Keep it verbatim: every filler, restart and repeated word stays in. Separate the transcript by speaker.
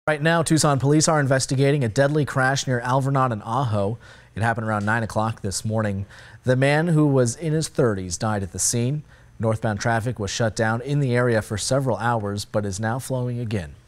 Speaker 1: Right now, Tucson Police are investigating a deadly crash near Alvernon and Ajo. It happened around nine o'clock this morning. The man, who was in his thirties, died at the scene. Northbound traffic was shut down in the area for several hours, but is now flowing again.